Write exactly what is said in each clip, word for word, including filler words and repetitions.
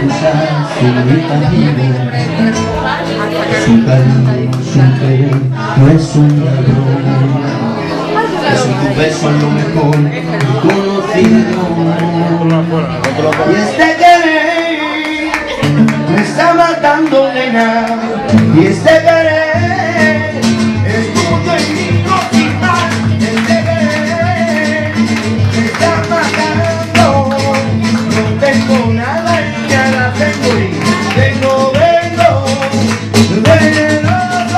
quizás sin camino, sin cariño, sin querer, no es un ladrón. Es un beso a lo mejor conocido. Y este querer me está matando, nena. Y este querer es tuyo y mío sin más. Este querer me está matando. No tengo nada y nada tengo y tengo vengo, vengo.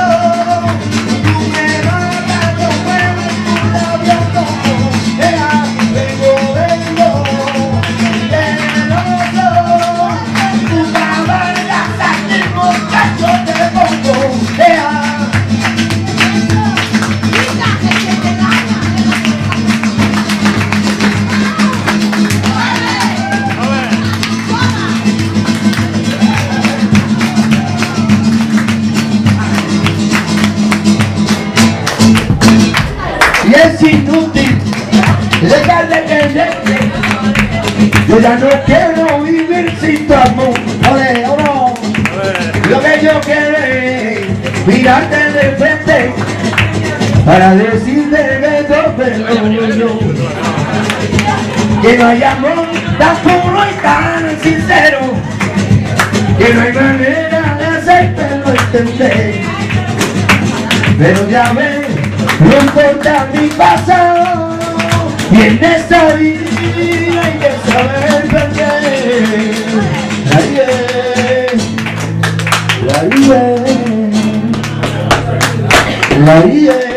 Y es inútil dejarle que deje. Yo ya no quiero vivir sin tu amor. Ole, ole. Lo que yo quiero es mirarte de frente para decirte que te perdono. Que no hay amor tan puro y tan sincero, que no hay manera de hacértelo entender. Pero ya ves, no importa mi pasado, y en esta vida hay que saber perder. La vida, la vida, la vida.